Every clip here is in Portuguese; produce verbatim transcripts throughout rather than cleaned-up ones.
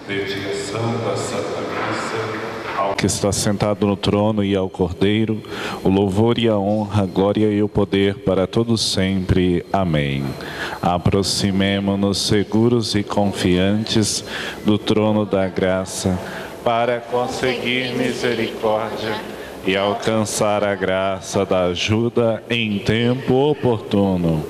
Dedicação da Santa Missa ao que está sentado no trono e ao Cordeiro, o louvor e a honra, a glória e o poder para todos sempre. Amém. Aproximemo-nos seguros e confiantes do trono da graça para conseguir misericórdia e alcançar a graça da ajuda em tempo oportuno.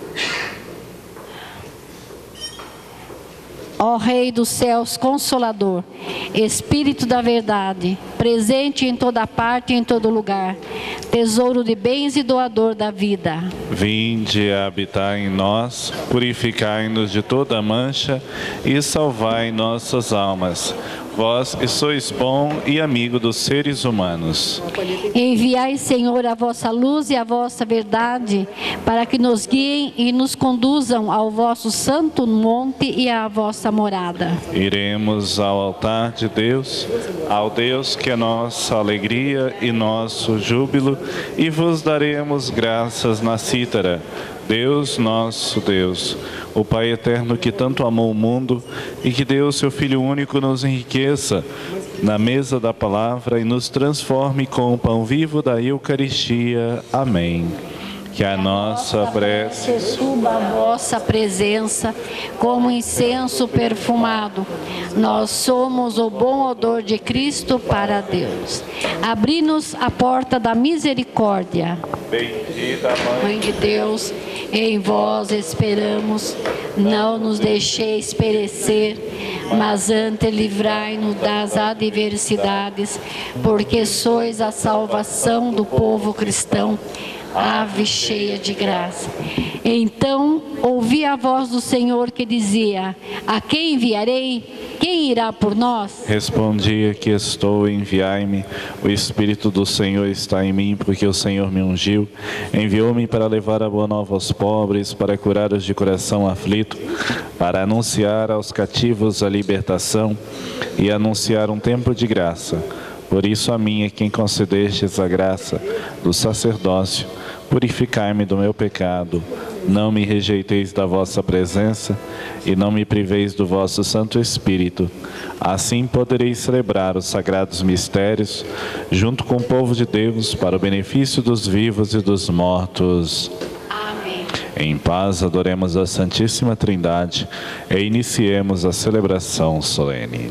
Ó Rei dos céus, Consolador, Espírito da verdade, presente em toda parte e em todo lugar, tesouro de bens e doador da vida. Vinde habitar em nós, purificai-nos de toda mancha e salvai nossas almas. Vós que sois bom e amigo dos seres humanos. Enviai, Senhor, a vossa luz e a vossa verdade, para que nos guiem e nos conduzam ao vosso santo monte e à vossa morada. Iremos ao altar de Deus, ao Deus que é nossa alegria e nosso júbilo, e vos daremos graças na cítara. Deus, nosso Deus, o Pai eterno que tanto amou o mundo e que deu o seu Filho único, nos enriqueça na mesa da palavra e nos transforme com o pão vivo da Eucaristia. Amém. Que a nossa prece suba à vossa presença como incenso perfumado. Nós somos o bom odor de Cristo para Deus. Abri-nos a porta da misericórdia. Bendita Mãe de Deus, em vós esperamos, não nos deixeis perecer, mas antes livrai-nos das adversidades, porque sois a salvação do povo cristão. Ave cheia de graça. Então ouvi a voz do Senhor que dizia: a quem enviarei? Quem irá por nós? Respondi: aqui estou, enviai-me. O Espírito do Senhor está em mim, porque o Senhor me ungiu. Enviou-me para levar a boa nova aos pobres, para curar os de coração aflito, para anunciar aos cativos a libertação e anunciar um tempo de graça. Por isso a mim é quem concedestes a graça do sacerdócio. Purificai-me do meu pecado, não me rejeiteis da vossa presença e não me priveis do vosso Santo Espírito. Assim podereis celebrar os sagrados mistérios, junto com o povo de Deus, para o benefício dos vivos e dos mortos. Amém. Em paz adoremos a Santíssima Trindade e iniciemos a celebração solene.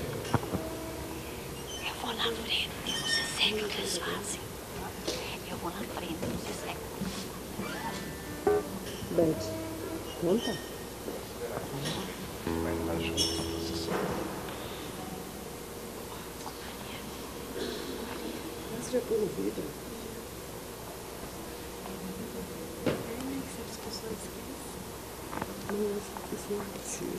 Conta. Mas já pôr no vidro. As pessoas esquecem. Não, esqueci.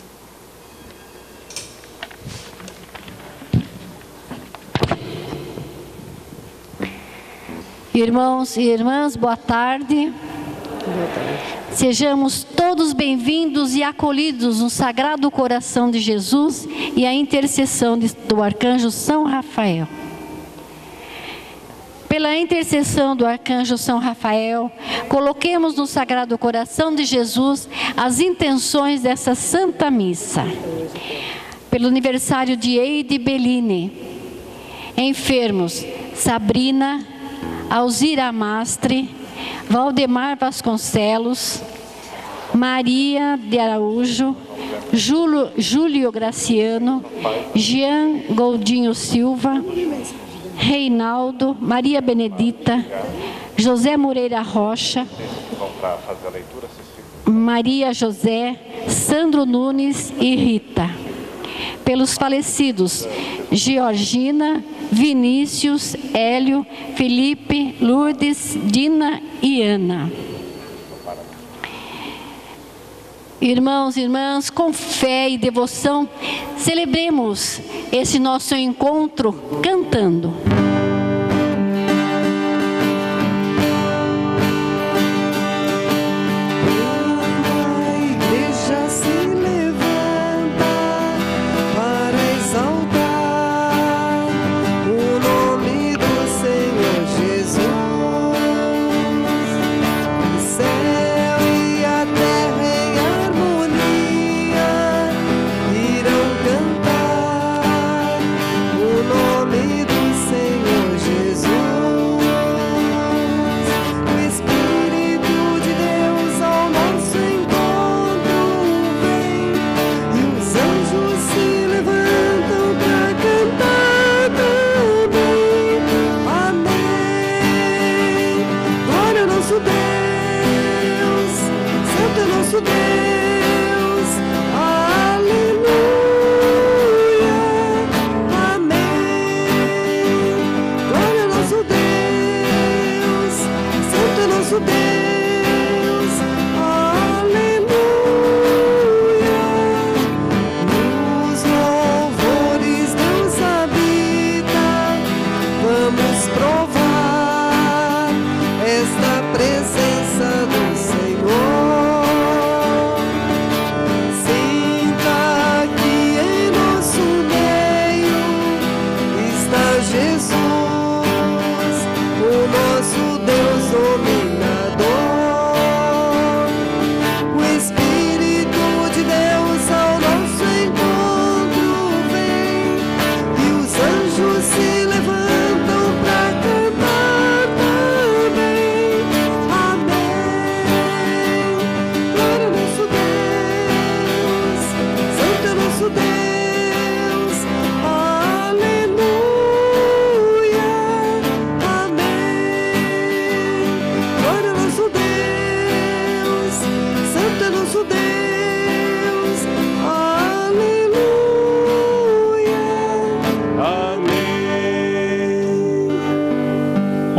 Irmãos e irmãs, boa tarde. Boa tarde. Sejamos todos bem-vindos e acolhidos no Sagrado Coração de Jesus e a intercessão do Arcanjo São Rafael. Pela intercessão do Arcanjo São Rafael, coloquemos no Sagrado Coração de Jesus as intenções dessa Santa Missa. Pelo aniversário de Eide Bellini, enfermos Sabrina, Alzira Mastre, Valdemar Vasconcelos, Maria de Araújo, Júlio, Júlio Graciano, Jean Goldinho Silva, Reinaldo, Maria Benedita, José Moreira Rocha, Maria José, Sandro Nunes e Rita. Pelos falecidos Georgina, Vinícius, Hélio, Felipe, Lourdes, Dina e Ana. Irmãos e irmãs, com fé e devoção, celebremos esse nosso encontro cantando. Irão cantar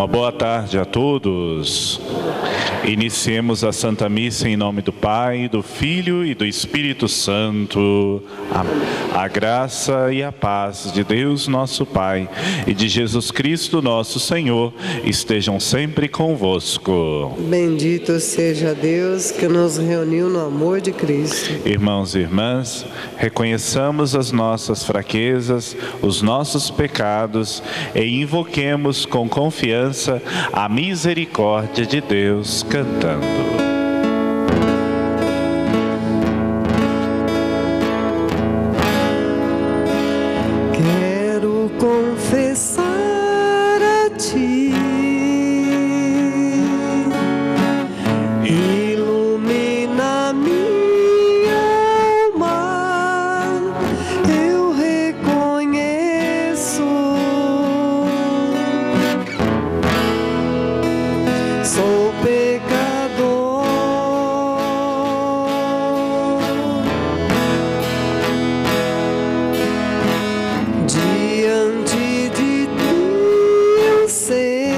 Uma boa tarde a todos. Iniciemos a Santa Missa em nome do Pai, do Filho e do Espírito Santo. Amém. A graça e a paz de Deus nosso Pai e de Jesus Cristo nosso Senhor estejam sempre convosco. Bendito seja Deus que nos reuniu no amor de Cristo. Irmãos e irmãs, reconheçamos as nossas fraquezas, os nossos pecados e invoquemos com confiança a misericórdia de Deus, cantando. Quero confessar a ti, ilumina minha alma, eu reconheço, sou pecador, diante de ti eu sei,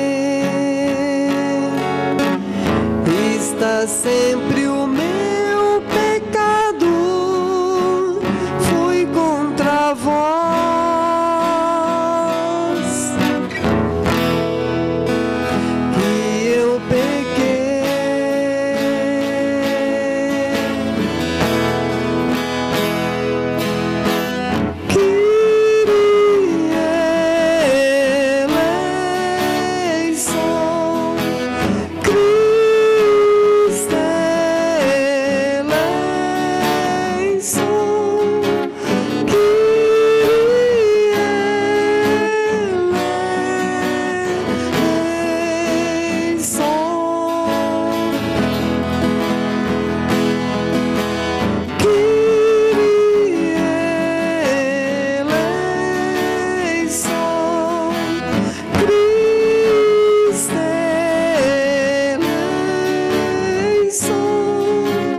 está sempre o meu pecado, foi contra vós que eu pequei. Kyrie eleison, Christe eleison, Kyrie eleison, Kyrie eleison, Christe eleison,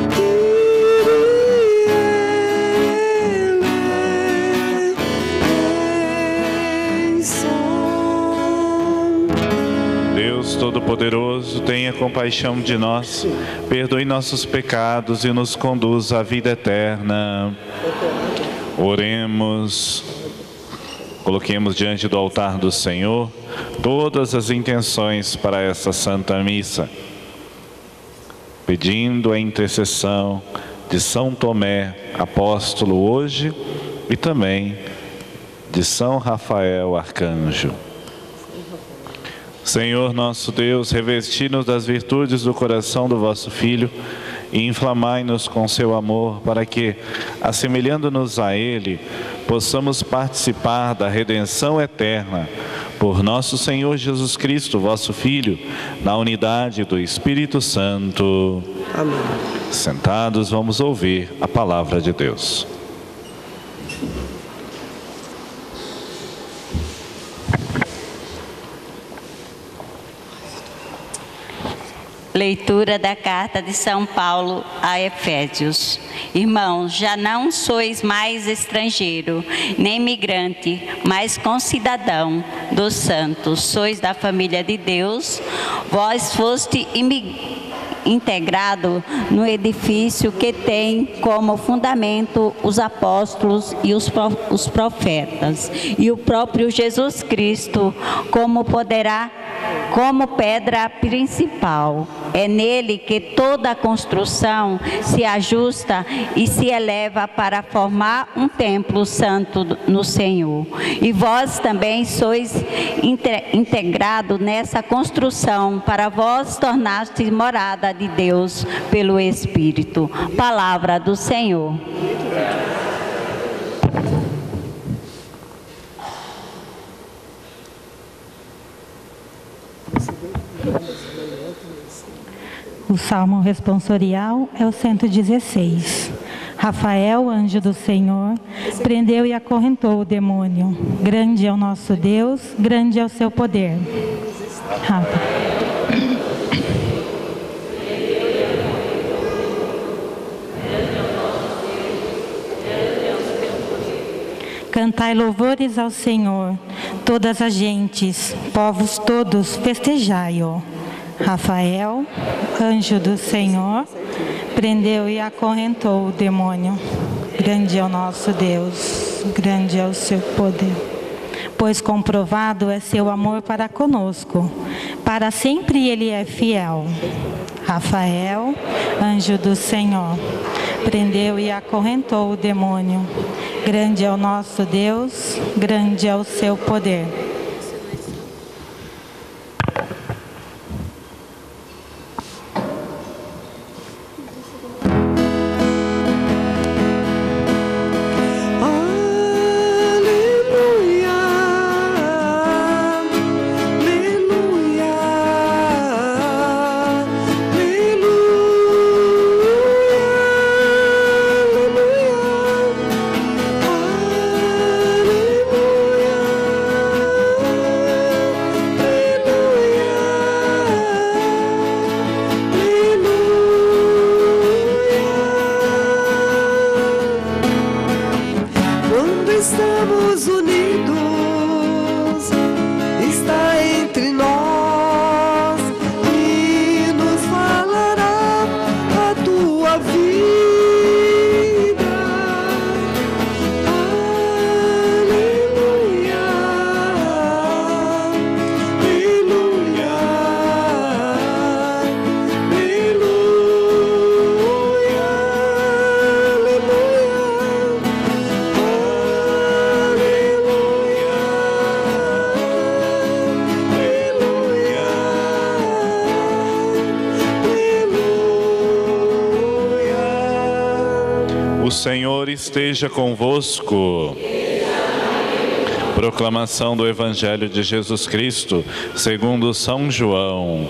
Kyrie eleison. Deus Todo-Poderoso, tenha compaixão de nós, perdoe nossos pecados e nos conduza à vida eterna. Oremos. Coloquemos diante do altar do Senhor todas as intenções para essa Santa Missa, pedindo a intercessão de São Tomé, apóstolo hoje, e também de São Rafael, arcanjo. Senhor nosso Deus, revesti-nos das virtudes do coração do vosso Filho e inflamai-nos com seu amor, para que, assemelhando-nos a Ele, possamos participar da redenção eterna por nosso Senhor Jesus Cristo, vosso Filho, na unidade do Espírito Santo. Amém. Sentados, vamos ouvir a palavra de Deus. Leitura da carta de São Paulo a Efésios. Irmãos, já não sois mais estrangeiro, nem migrante, mas concidadão dos santos. Sois da família de Deus, vós foste imigrados, integrado no edifício que tem como fundamento os apóstolos e os profetas, e o próprio Jesus Cristo como poderá, como pedra principal. É nele que toda a construção se ajusta e se eleva para formar um templo santo no Senhor. E vós também sois integrados nessa construção, para vós tornastes morada de Deus pelo Espírito. Palavra do Senhor. O salmo responsorial é o cento e dezesseis. Rafael, anjo do Senhor, prendeu e acorrentou o demônio. Grande é o nosso Deus, grande é o seu poder. Rafa. Cantai louvores ao Senhor, Todas as gentes, povos todos, festejai-o. Rafael, anjo do Senhor, prendeu e acorrentou o demônio. Grande é o nosso Deus, grande é o seu poder. Pois comprovado é seu amor para conosco, para sempre ele é fiel. Rafael, anjo do Senhor, prendeu e acorrentou o demônio. Grande é o nosso Deus, grande é o seu poder. Senhor esteja convosco. Proclamação do Evangelho de Jesus Cristo, segundo São João.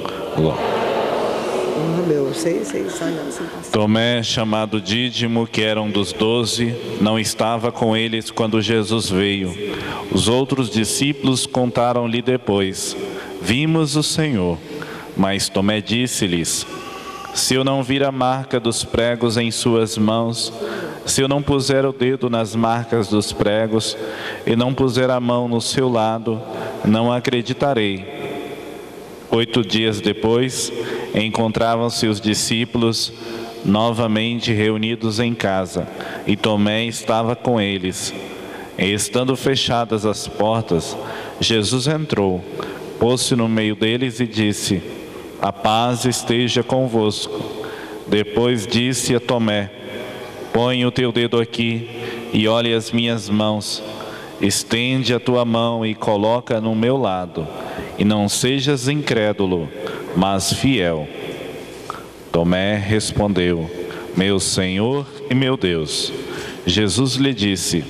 Tomé, chamado Dídimo, que era um dos doze, não estava com eles quando Jesus veio. Os outros discípulos contaram-lhe depois: vimos o Senhor. Mas Tomé disse-lhes: se eu não vir a marca dos pregos em suas mãos, se eu não puser o dedo nas marcas dos pregos e não puser a mão no seu lado, não acreditarei. Oito dias depois, encontravam-se os discípulos novamente reunidos em casa, e Tomé estava com eles. E estando fechadas as portas, Jesus entrou, pôs-se no meio deles e disse: a paz esteja convosco. Depois disse a Tomé: põe o teu dedo aqui e olhe as minhas mãos. Estende a tua mão e coloca no meu lado. E não sejas incrédulo, mas fiel. Tomé respondeu: meu Senhor e meu Deus. Jesus lhe disse: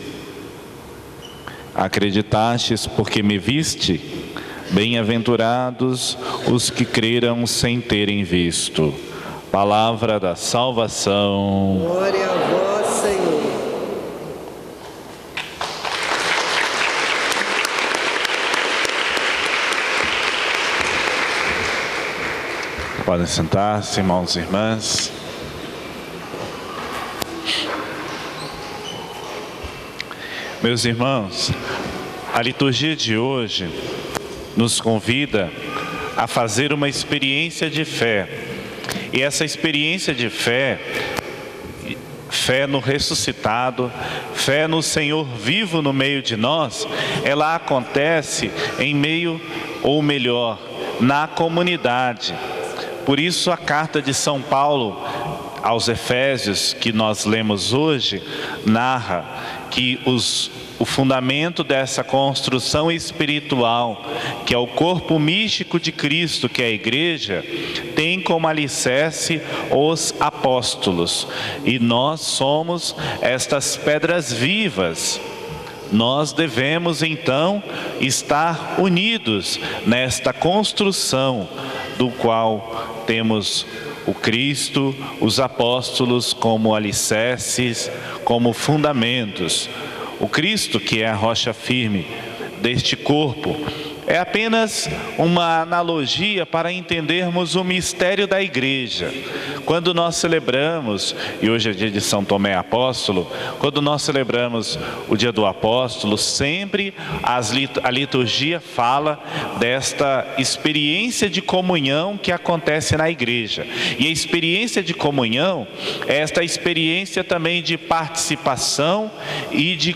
acreditastes porque me viste? Bem-aventurados os que creram sem terem visto. Palavra da salvação. Glória a vós, Senhor. Podem sentar-se, irmãos e irmãs. Meus irmãos, a liturgia de hoje nos convida a fazer uma experiência de fé. E essa experiência de fé, fé no ressuscitado, fé no Senhor vivo no meio de nós, ela acontece em meio, ou melhor, na comunidade. Por isso a carta de São Paulo aos Efésios, que nós lemos hoje, narra que os o fundamento dessa construção espiritual, que é o corpo místico de Cristo, que é a igreja, tem como alicerce os apóstolos. E nós somos estas pedras vivas. Nós devemos então estar unidos nesta construção do qual temos o Cristo, os apóstolos como alicerces, como fundamentos. O Cristo, que é a rocha firme deste corpo, é apenas uma analogia para entendermos o mistério da igreja. Quando nós celebramos, e hoje é dia de São Tomé Apóstolo, quando nós celebramos o dia do apóstolo, sempre as, a liturgia fala desta experiência de comunhão que acontece na igreja. E a experiência de comunhão é esta experiência também de participação e de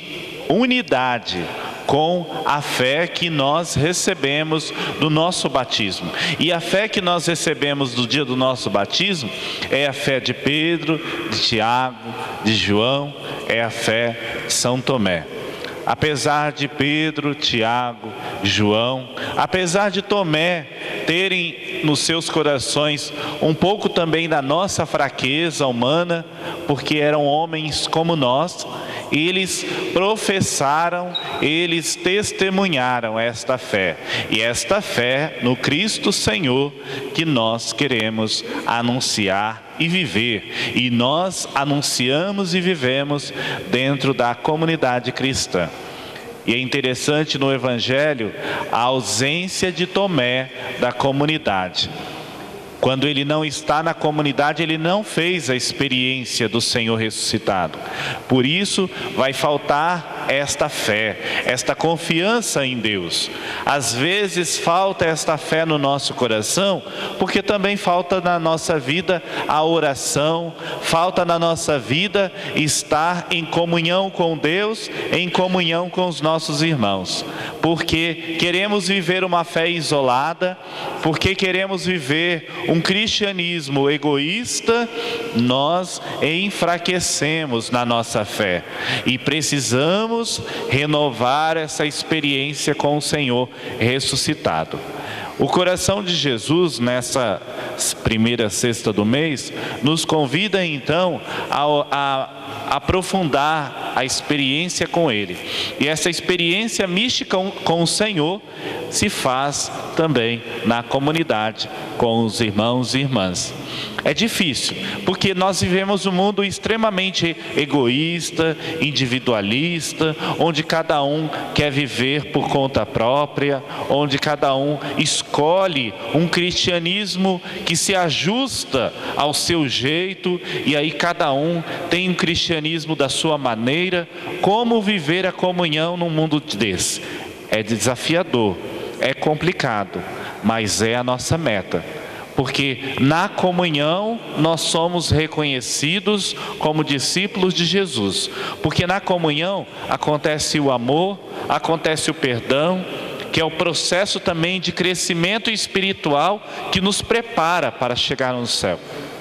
unidade com a fé que nós recebemos do nosso batismo. E a fé que nós recebemos do dia do nosso batismo é a fé de Pedro, de Tiago, de João, é a fé de São Tomé. Apesar de Pedro, Tiago, João, apesar de Tomé terem nos seus corações um pouco também da nossa fraqueza humana, porque eram homens como nós, eles professaram, eles testemunharam esta fé. E esta fé no Cristo Senhor que nós queremos anunciar e viver. E nós anunciamos e vivemos dentro da comunidade cristã. E é interessante no Evangelho a ausência de Tomé da comunidade. Quando ele não está na comunidade, ele não fez a experiência do Senhor ressuscitado. Por isso, vai faltar esta fé, esta confiança em Deus. Às vezes falta esta fé no nosso coração, porque também falta na nossa vida a oração, falta na nossa vida estar em comunhão com Deus, em comunhão com os nossos irmãos. Porque queremos viver uma fé isolada, porque queremos viver um cristianismo egoísta, nós enfraquecemos na nossa fé e precisamos renovar essa experiência com o Senhor ressuscitado. O coração de Jesus, nessa primeira sexta do mês, nos convida então a, a aprofundar a experiência com Ele. E essa experiência mística com o Senhor se faz também na comunidade, com os irmãos e irmãs. É difícil, porque nós vivemos um mundo extremamente egoísta, individualista, onde cada um quer viver por conta própria, onde cada um escolhe um cristianismo que se ajusta ao seu jeito, e aí cada um tem um cristianismo da sua maneira. Como viver a comunhão num mundo desse? É desafiador, é complicado, mas é a nossa meta. Porque na comunhão nós somos reconhecidos como discípulos de Jesus. Porque na comunhão acontece o amor, acontece o perdão, que é o processo também de crescimento espiritual que nos prepara para chegar no céu.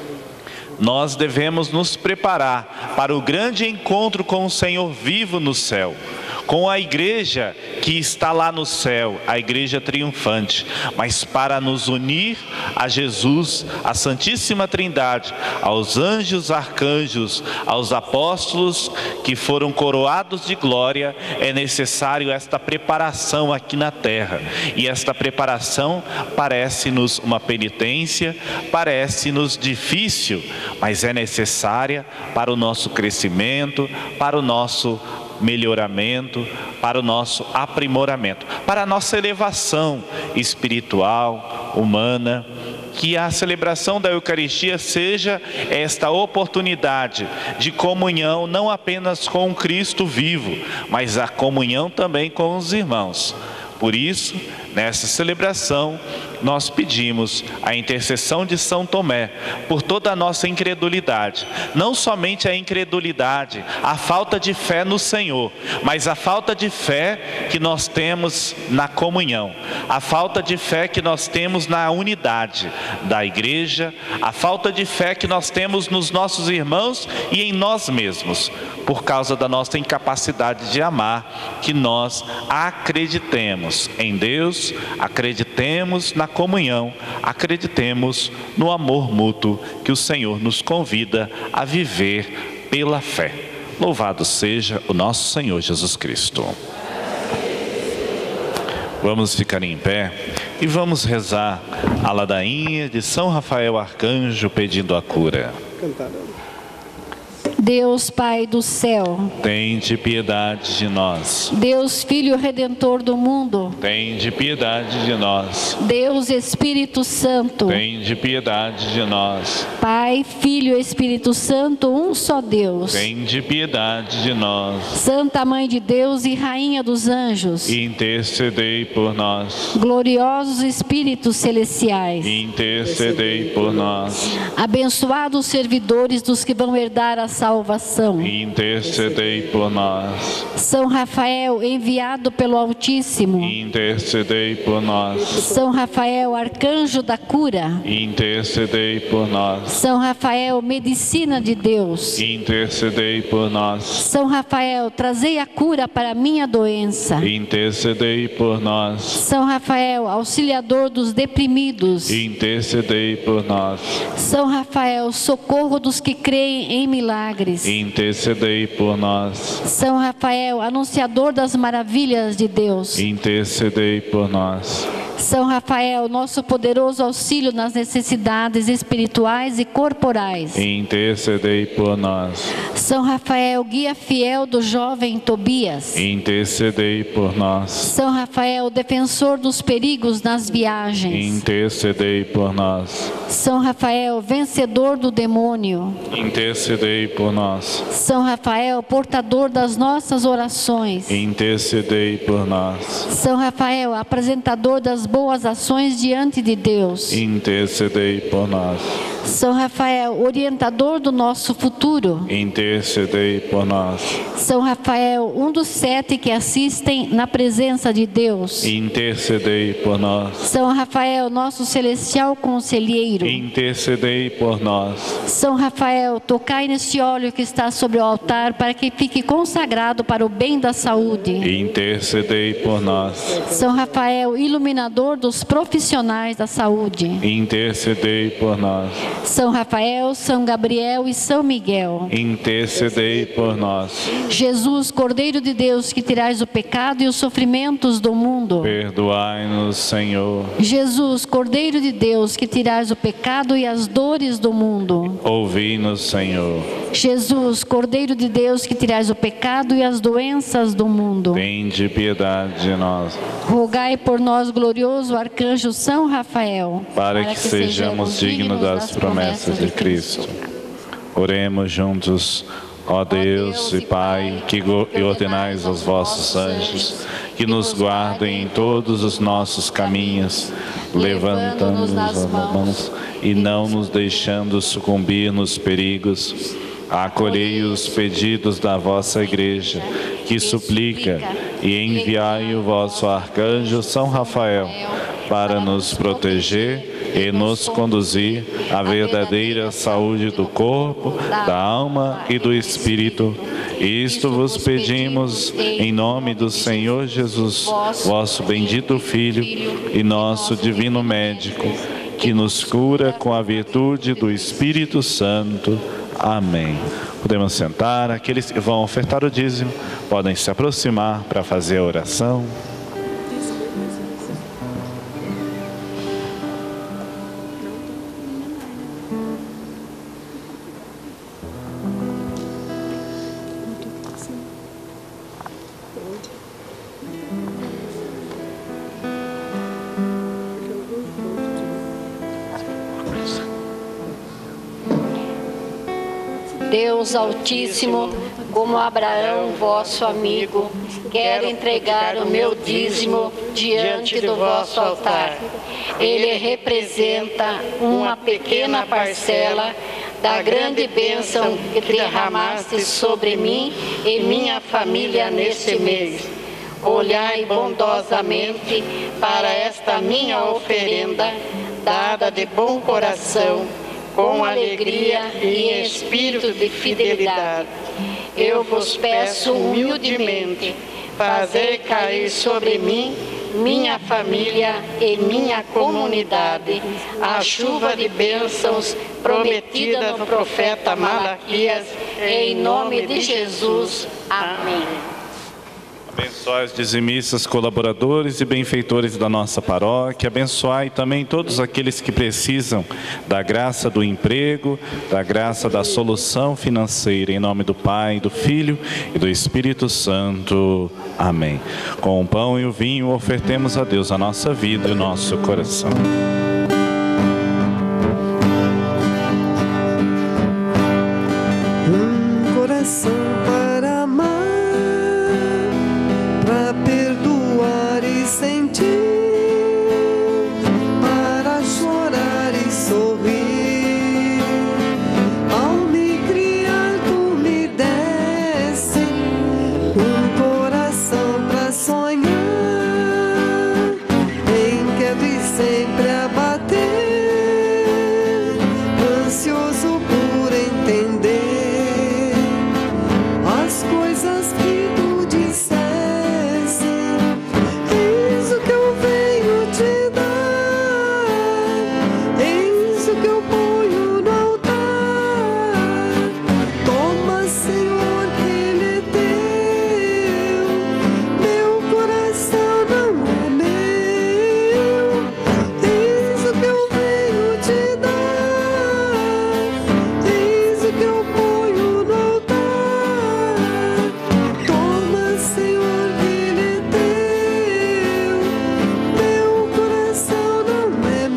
Nós devemos nos preparar para o grande encontro com o Senhor vivo no céu, com a igreja que está lá no céu, a igreja triunfante, mas para nos unir a Jesus, a Santíssima Trindade, aos anjos, arcanjos, aos apóstolos que foram coroados de glória, é necessário esta preparação aqui na terra. E esta preparação parece-nos uma penitência, parece-nos difícil, mas é necessária para o nosso crescimento, para o nosso melhoramento, para o nosso aprimoramento, para a nossa elevação espiritual, humana. Que a celebração da Eucaristia seja esta oportunidade de comunhão, não apenas com o Cristo vivo, mas a comunhão também com os irmãos. Por isso, nessa celebração, nós pedimos a intercessão de São Tomé por toda a nossa incredulidade. Não somente a incredulidade, a falta de fé no Senhor, mas a falta de fé que nós temos na comunhão, a falta de fé que nós temos na unidade da igreja, a falta de fé que nós temos nos nossos irmãos e em nós mesmos, por causa da nossa incapacidade de amar. Que nós acreditemos em Deus, acreditemos na comunhão, acreditemos no amor mútuo que o Senhor nos convida a viver pela fé. Louvado seja o nosso Senhor Jesus Cristo. Vamos ficar em pé e vamos rezar a ladainha de São Rafael Arcanjo pedindo a cura. Deus Pai do céu, tende piedade de nós. Deus Filho Redentor do mundo, tende piedade de nós. Deus Espírito Santo, tende piedade de nós. Pai, Filho e Espírito Santo, um só Deus, tende piedade de nós. Santa Mãe de Deus e Rainha dos Anjos, intercedei por nós. Gloriosos Espíritos Celestiais, intercedei por nós. Abençoados servidores dos que vão herdar a salvação, intercedei por nós. São Rafael, enviado pelo Altíssimo, intercedei por nós. São Rafael, arcanjo da cura, intercedei por nós. São Rafael, medicina de Deus, intercedei por nós. São Rafael, trazei a cura para a minha doença, intercedei por nós. São Rafael, auxiliador dos deprimidos, intercedei por nós. São Rafael, socorro dos que creem em milagres, intercedei por nós. São Rafael, anunciador das maravilhas de Deus, intercedei por nós. São Rafael, nosso poderoso auxílio nas necessidades espirituais e corporais, intercedei por nós. São Rafael, guia fiel do jovem Tobias, intercedei por nós. São Rafael, defensor dos perigos nas viagens, intercedei por nós. São Rafael, vencedor do demônio, intercedei por nós. São Rafael, portador das nossas orações, intercedei por nós. São Rafael, apresentador das boas ações diante de Deus, intercedei por nós. São Rafael, orientador do nosso futuro, intercedei por nós. São Rafael, um dos sete que assistem na presença de Deus, intercedei por nós. São Rafael, nosso celestial conselheiro, intercedei por nós. São Rafael, tocai neste óleo que está sobre o altar para que fique consagrado para o bem da saúde, intercedei por nós. São Rafael, iluminador dos profissionais da saúde, intercedei por nós. São Rafael, São Gabriel e São Miguel, intercedei por nós. Jesus, Cordeiro de Deus, que tirais o pecado e os sofrimentos do mundo, perdoai-nos, Senhor. Jesus, Cordeiro de Deus, que tirais o pecado e as dores do mundo, ouvi-nos, Senhor. Jesus, Cordeiro de Deus, que tirais o pecado e as doenças do mundo, tende piedade de nós. Rogai por nós, glorioso arcanjo São Rafael, para, para que, que sejamos dignos das promessas de Cristo. Oremos juntos. Ó Deus e Pai, que ordenais aos vossos anjos que nos guardem em todos os nossos caminhos, levantando-nos as mãos e não nos deixando sucumbir nos perigos. Acolhei os pedidos da vossa Igreja, que suplica, e enviai o vosso arcanjo São Rafael para nos proteger e nos conduzir à verdadeira saúde do corpo, da alma e do espírito. Isto vos pedimos em nome do Senhor Jesus, vosso bendito Filho e nosso divino médico, que nos cura com a virtude do Espírito Santo. Amém. Podemos sentar. Aqueles que vão ofertar o dízimo podem se aproximar para fazer a oração. Deus Altíssimo, como Abraão, vosso amigo, quero entregar o meu dízimo diante do vosso altar. Ele representa uma pequena parcela da grande bênção que derramaste sobre mim e minha família neste mês. Olhai bondosamente para esta minha oferenda, dada de bom coração, com alegria e em espírito de fidelidade. Eu vos peço humildemente, fazer cair sobre mim, minha família e minha comunidade a chuva de bênçãos prometida no profeta Malaquias, em nome de Jesus. Amém. Abençoai os dizimistas, colaboradores e benfeitores da nossa paróquia. Abençoai também todos aqueles que precisam da graça do emprego, da graça da solução financeira. Em nome do Pai, do Filho e do Espírito Santo. Amém. Com o pão e o vinho, ofertemos a Deus a nossa vida e o nosso coração. Um coração para amar, para perdoar e sentir, para chorar e sorrir. Ao me criar, tu me desse um coração para sonhar, em que vi sempre a bater, ansioso por entender as coisas que tu disseste. Eis o que eu venho te dar, eis o que eu ponho no altar. Toma, Senhor, que ele é teu, meu coração não é meu. Eis o que eu venho te dar, eis o que eu ponho no altar. Toma, Senhor, que ele é teu, meu coração não é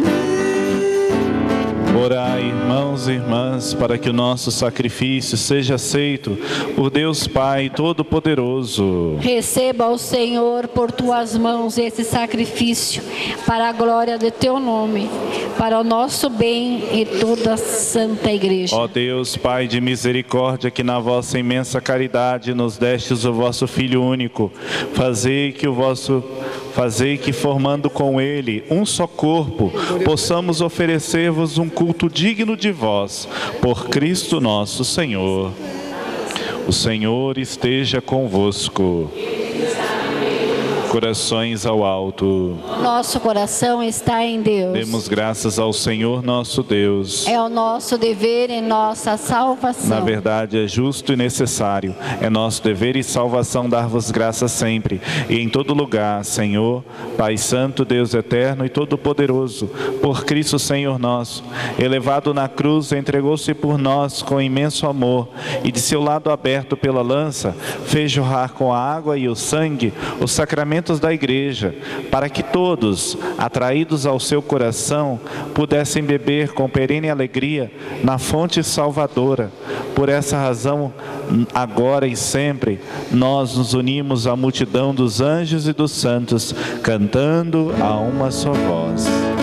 meu. Orai, irmãos e irmãs, para que o nosso sacrifício seja aceito por Deus Pai Todo-Poderoso. Receba o Senhor por tuas mãos esse sacrifício, para a glória de teu nome, para o nosso bem e toda a santa igreja. Ó Deus, Pai de misericórdia, que na vossa imensa caridade nos destes o vosso Filho único, fazei que o vosso fazei que, formando com ele um só corpo, possamos oferecer-vos um culto digno de vós, por Cristo nosso Senhor. O Senhor esteja convosco. Corações ao alto. Nosso coração está em Deus. Demos graças ao Senhor nosso Deus. É o nosso dever e nossa salvação. Na verdade, é justo e necessário. É nosso dever e salvação dar-vos graças sempre e em todo lugar, Senhor, Pai Santo, Deus eterno e todo-poderoso, por Cristo Senhor nosso, elevado na cruz, entregou-se por nós com imenso amor e de seu lado aberto pela lança, fez jorrar com a água e o sangue os sacramentos da igreja, para que todos, atraídos ao seu coração, pudessem beber com perene alegria na fonte salvadora. Por essa razão, agora e sempre, nós nos unimos à multidão dos anjos e dos santos, cantando a uma só voz.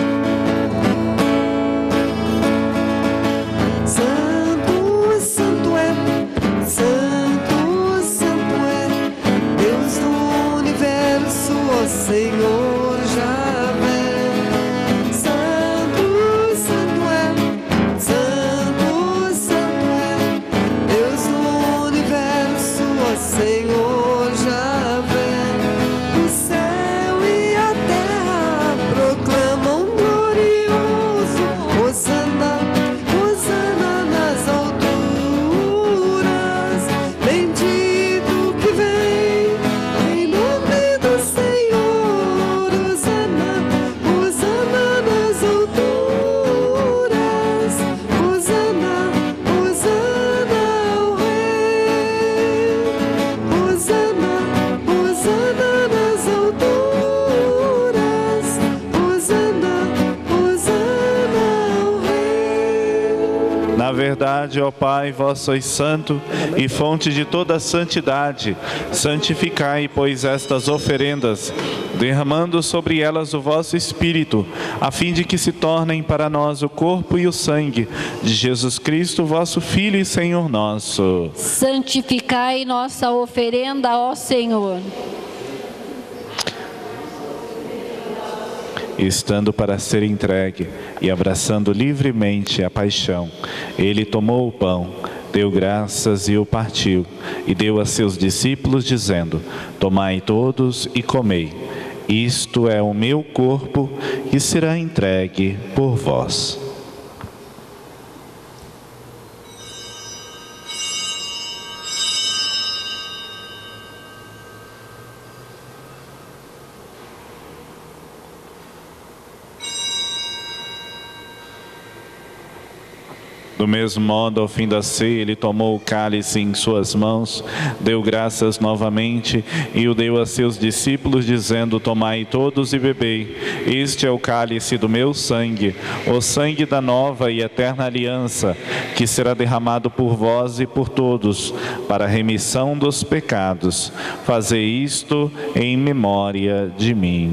Santo, santo é, santo, santo é, Deus do universo, ó Senhor Javé. Santo, santo é, santo, santo é, Deus do universo, ó Senhor Javé. O céu e a terra proclamam glorioso, Hosana, Hosana nas alturas. Bendito que vem em nome do Senhor. Hosana, Hosana nas alturas. Hosana, Hosana ao Rei. Hosana, Hosana nas alturas. Hosana, Hosana ao Rei. Na verdade, ó Pai, vós sois santo e fonte de toda santidade. Santificai, pois, estas oferendas, derramando sobre elas o vosso Espírito, a fim de que se tornem para nós o corpo e o sangue de Jesus Cristo, vosso Filho e Senhor nosso. Santificai nossa oferenda, ó Senhor. Estando para ser entregue e abraçando livremente a paixão, ele tomou o pão, deu graças e o partiu, e deu a seus discípulos, dizendo: tomai todos e comei. Isto é o meu corpo, que será entregue por vós. Do mesmo modo, ao fim da ceia, ele tomou o cálice em suas mãos, deu graças novamente e o deu a seus discípulos, dizendo: tomai todos e bebei. Este é o cálice do meu sangue, o sangue da nova e eterna aliança, que será derramado por vós e por todos, para a remissão dos pecados. Fazei isto em memória de mim.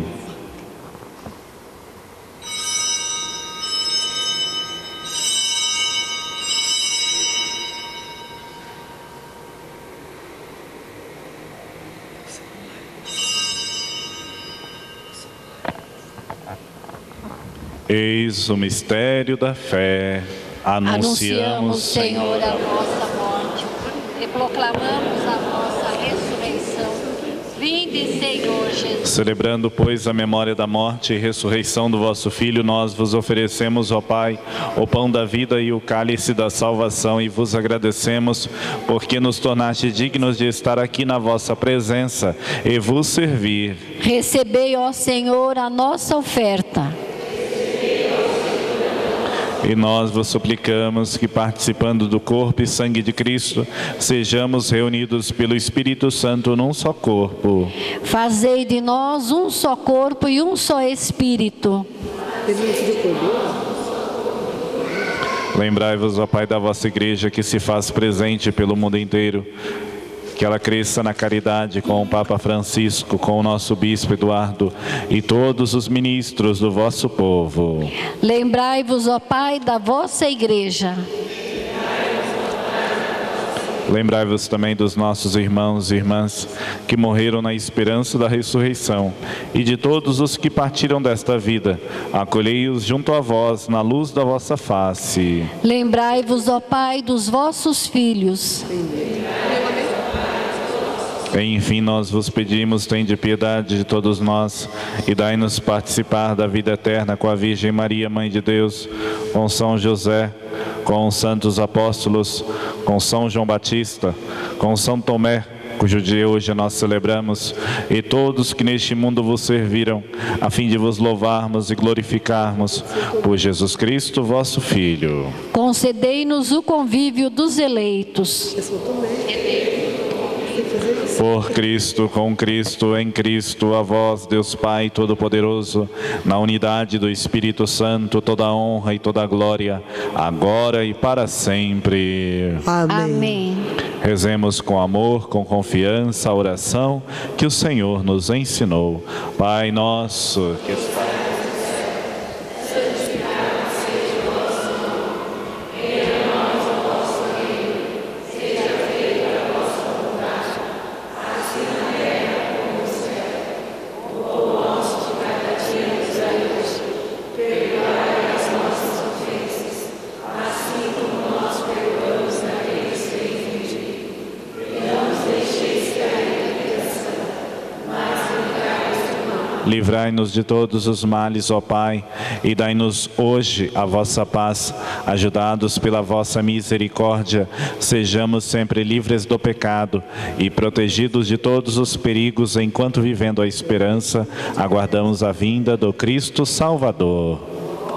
Eis o mistério da fé. Anunciamos, Anunciamos, Senhor, a vossa morte e proclamamos a vossa ressurreição. Vinde, Senhor Jesus. Celebrando, pois, a memória da morte e ressurreição do vosso Filho, nós vos oferecemos, ó Pai, o pão da vida e o cálice da salvação, e vos agradecemos porque nos tornaste dignos de estar aqui na vossa presença e vos servir. Recebei, ó Senhor, a nossa oferta. E nós vos suplicamos que, participando do corpo e sangue de Cristo, sejamos reunidos pelo Espírito Santo num só corpo. Fazei de nós um só corpo e um só Espírito. Lembrai-vos, ó Pai, da vossa Igreja, que se faz presente pelo mundo inteiro. Que ela cresça na caridade com o Papa Francisco, com o nosso Bispo Eduardo e todos os ministros do vosso povo. Lembrai-vos, ó Pai, da vossa Igreja. Lembrai-vos também dos nossos irmãos e irmãs que morreram na esperança da ressurreição e de todos os que partiram desta vida. Acolhei-os junto a vós na luz da vossa face. Lembrai-vos, ó Pai, dos vossos filhos. Enfim, nós vos pedimos, tende piedade de todos nós e dai-nos participar da vida eterna com a Virgem Maria, Mãe de Deus, com São José, com os santos apóstolos, com São João Batista, com São Tomé, cujo dia hoje nós celebramos, e todos que neste mundo vos serviram, a fim de vos louvarmos e glorificarmos por Jesus Cristo, vosso Filho. Concedei-nos o convívio dos eleitos. Por Cristo, com Cristo, em Cristo, a vós, Deus Pai Todo-Poderoso, na unidade do Espírito Santo, toda a honra e toda a glória, agora e para sempre. Amém. Amém. Rezemos com amor, com confiança, a oração que o Senhor nos ensinou. Pai nosso, que estás livrai-nos de todos os males, ó Pai, e dai-nos hoje a vossa paz. Ajudados pela vossa misericórdia, sejamos sempre livres do pecado e protegidos de todos os perigos, enquanto, vivendo a esperança, aguardamos a vinda do Cristo Salvador.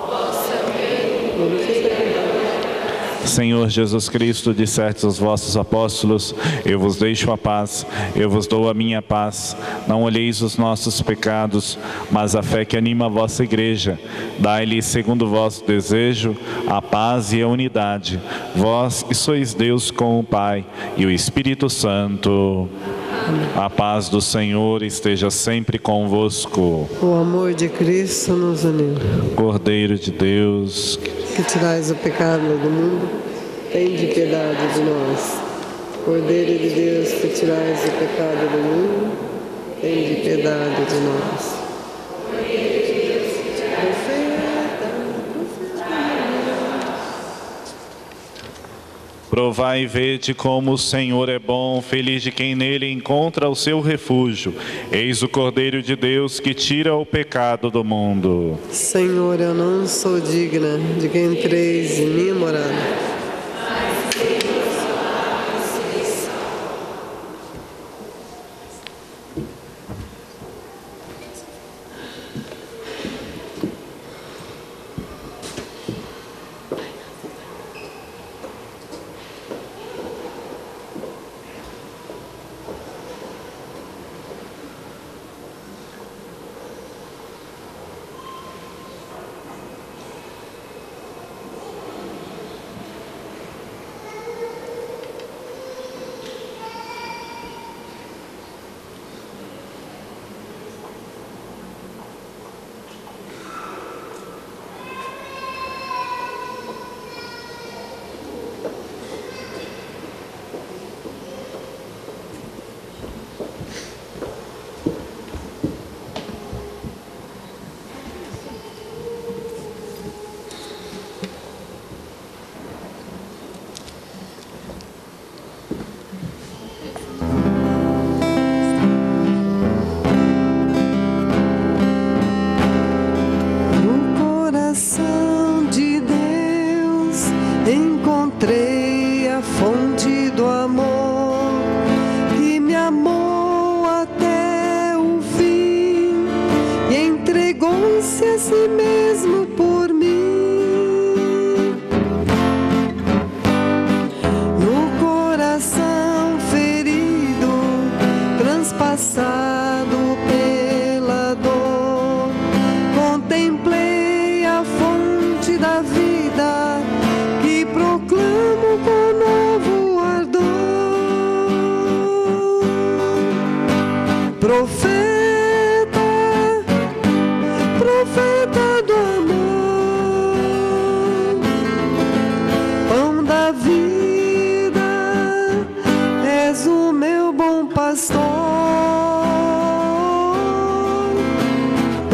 Senhor Jesus Cristo, disseste aos vossos apóstolos: eu vos deixo a paz, eu vos dou a minha paz. Não olheis os nossos pecados, mas a fé que anima a vossa Igreja. Dai-lhe, segundo o vosso desejo, a paz e a unidade. Vós que sois Deus com o Pai e o Espírito Santo. A paz do Senhor esteja sempre convosco. O amor de Cristo nos uniu. Cordeiro de Deus, Que tirais o pecado do mundo, tende piedade de nós. Cordeiro de Deus, que tirais o pecado do mundo, tende piedade de nós. provai e vede como o Senhor é bom, feliz de quem nele encontra o seu refúgio. Eis o Cordeiro de Deus que tira o pecado do mundo. Senhor, eu não sou digna de que entreis em minha morada.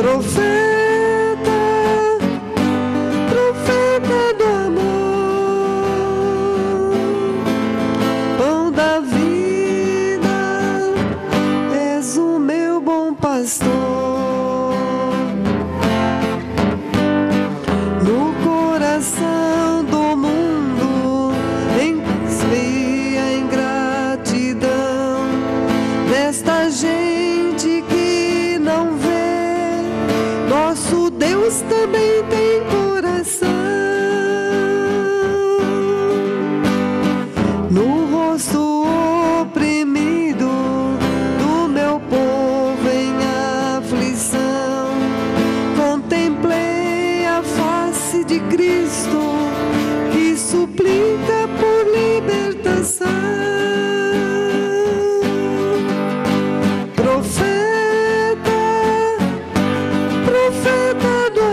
Profeta, profeta do amor, pão da vida, és o meu bom pastor. No coração do mundo encontrei a ingratidão desta gente que não vê. Nosso Deus também tem coração. No rosto oprimido do meu povo em aflição, contemplei a face de Cristo que suplica por libertação. Profeta, profeta do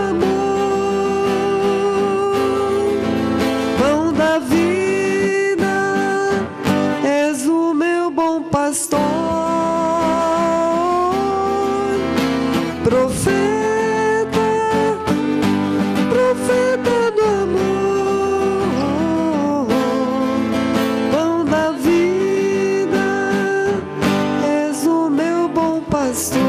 amor, pão da vida, és o meu bom pastor. Profeta, profeta do amor, pão da vida, és o meu bom pastor.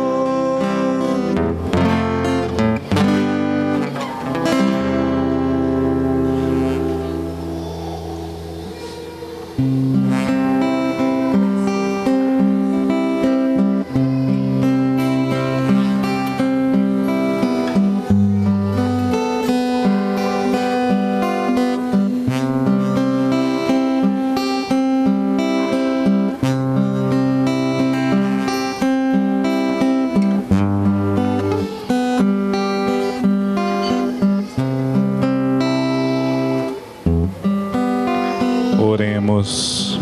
Oremos.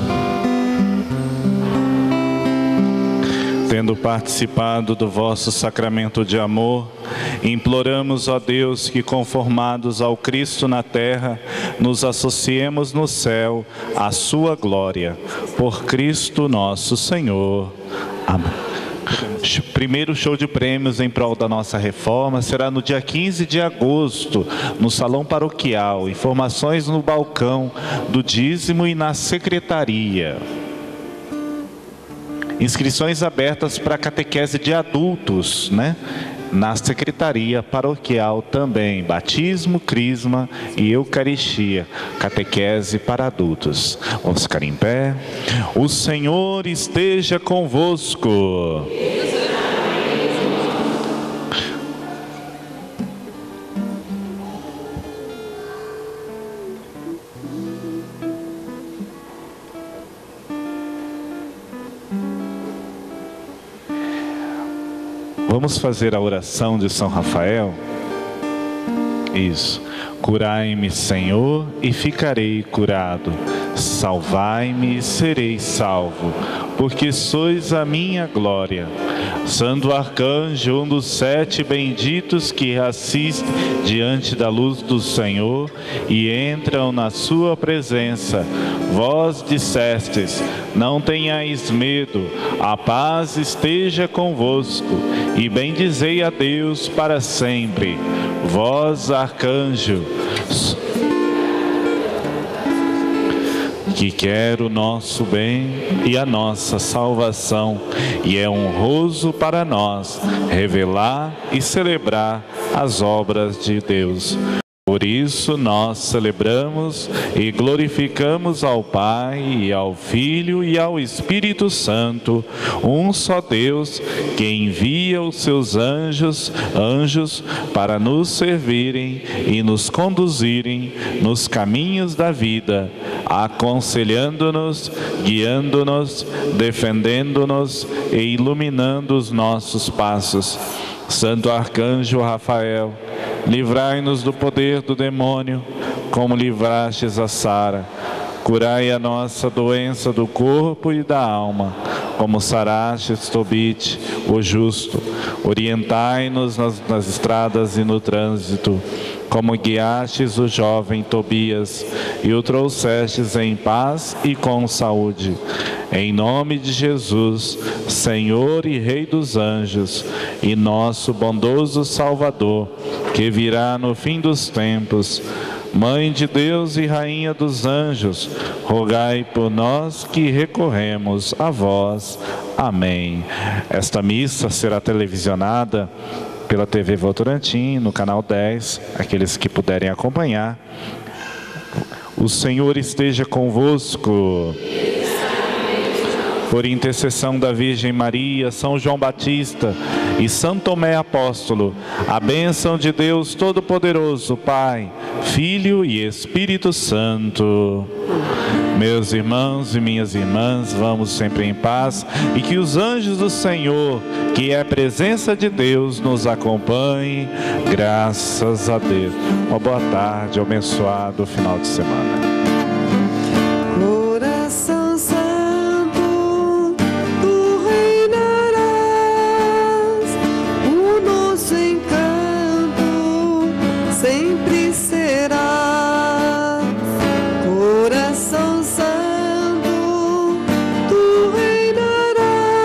Tendo participado do vosso sacramento de amor, imploramos, ó Deus, que conformados ao Cristo na terra, nos associemos no céu à sua glória. Por Cristo nosso Senhor. Amém. Primeiro show de prêmios em prol da nossa reforma será no dia quinze de agosto, no Salão Paroquial. Informações no balcão do dízimo e na secretaria. Inscrições abertas para catequese de adultos, né? Na secretaria paroquial também. Batismo, crisma e eucaristia. Catequese para adultos. Vamos ficar em pé. O Senhor esteja convosco. Vamos fazer a oração de São Rafael? Isso. Curai-me, Senhor, e ficarei curado. Salvai-me e serei salvo, porque sois a minha glória. Santo Arcanjo, um dos sete benditos que assiste diante da luz do Senhor e entram na sua presença, vós dissestes: não tenhais medo, a paz esteja convosco, e bendizei a Deus para sempre. Vós, arcanjo, que quer o nosso bem e a nossa salvação, e é honroso para nós revelar e celebrar as obras de Deus. Por isso nós celebramos e glorificamos ao Pai, e ao Filho e ao Espírito Santo, um só Deus, que envia os seus anjos, anjos para nos servirem e nos conduzirem nos caminhos da vida, aconselhando-nos, guiando-nos, defendendo-nos e iluminando os nossos passos. Santo Arcanjo Rafael, livrai-nos do poder do demônio, como livrastes a Sara. Curai a nossa doença do corpo e da alma. como sarastes Tobit, o justo. Orientai-nos nas, nas estradas e no trânsito, como guiastes o jovem Tobias e o trouxestes em paz e com saúde. Em nome de Jesus, Senhor e Rei dos anjos, e nosso bondoso Salvador, que virá no fim dos tempos, Mãe de Deus e Rainha dos anjos, rogai por nós que recorremos a vós. Amém. Esta missa será televisionada pela T V Votorantim, no canal dez, aqueles que puderem acompanhar. O Senhor esteja convosco. Por intercessão da Virgem Maria, São João Batista e São Tomé Apóstolo, a bênção de Deus Todo-Poderoso, Pai, Filho e Espírito Santo. Meus irmãos e minhas irmãs, vamos sempre em paz e que os anjos do Senhor, que é a presença de Deus, nos acompanhem, graças a Deus. Uma boa tarde, abençoado final de semana. Coração Santo, tu reinarás, o nosso encanto sempre será. Coração Santo, tu reinarás,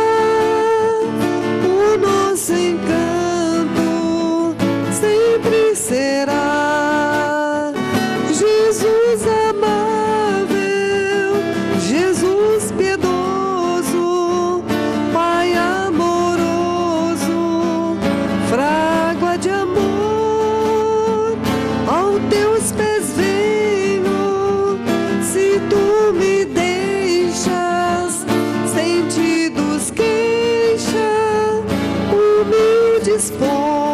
o nosso encanto sempre será. Jesus amável, Jesus piedoso, Pai amoroso, frágua de amor, aos teus pés venho, se tu me deixas, sentidos queixa, humildes por